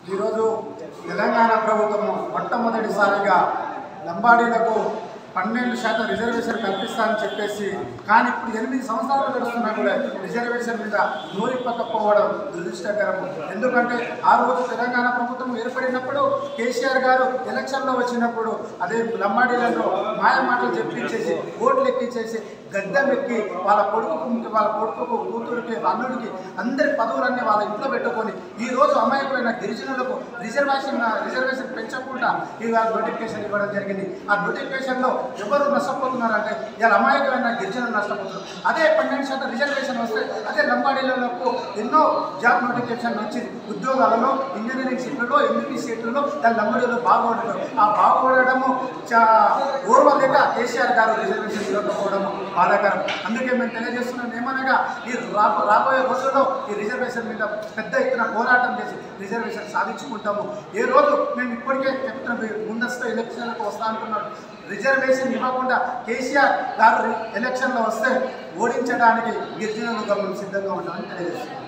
ఈరోజు తెలంగాణ ప్రభుత్వము మొట్టమొదటిసారిగా లంబాడీలకు 12% రిజర్వేషన్ కల్పిస్తానని చెప్పేసి కానీ ఇప్పుడు 8 సంవత్సరాలు గడుస్తున్నా కూడా రిజర్వేషన్ మీద నోరిప్పకపోవడం దురదృష్టకరం. ఎందుకంటే ఆ రోజు తెలంగాణ ప్రభుత్వం ఏర్పడినప్పుడు కేసీఆర్ గారు ఎలక్షన్లో వచ్చినప్పుడు అదే లంబాడీలను మాయ మాటలు చెప్పించేసి ఓట్లు ఎక్కించేసి గద్దెమెక్కి వాళ్ళ కొడుకు కూతురికి అల్లుడికి అందరి పదవులన్నీ వాళ్ళ ఇంట్లో పెట్టుకొని ఈరోజు అమాయకులైన గిరిజనులకు రిజర్వేషన్ పెంచకుండా ఇవాళ నోటిఫికేషన్ ఇవ్వడం జరిగింది. ఆ నోటిఫికేషన్లో ఎవరు నష్టపోతున్నారంటే ఇలా అమాయకులైన గిరిజనులు నష్టపోతున్నారు. అదే 12% రిజర్వేషన్ వస్తే అదే లంబాడీలకు ఎన్నో జాబ్ నోటిఫికేషన్ వచ్చి ఉద్యోగాలలో ఇంజనీరింగ్ సీట్లలో ఎంబీబీ సీట్లలో దాని లంబాడీలో బాగుపడతారు. ఆ బాగుపడము ఓర్వలేక కేసీఆర్ గారు రిజర్వేషన్ ఇవ్వకపోవడము బాధాకరం. అందుకే మేము తెలియజేస్తున్నాం ఏమనగా ఈ రాబోయే రోజుల్లో ఈ రిజర్వేషన్ మీద పెద్ద ఎత్తున పోరాటం చేసి రిజర్వేషన్ సాధించుకుంటాము. ఏ రోజు మేము ఇప్పటికే చెప్తున్నాం ముందస్తు ఎలక్షన్లకు వస్తా అంటున్నాడు. రిజర్వేషన్ ఇవ్వకుండా కేసీఆర్ గారు ఎలక్షన్లో వస్తే ఓడించడానికి గిరిజనులుగా మేము సిద్ధంగా ఉంటామని తెలియజేస్తున్నాం.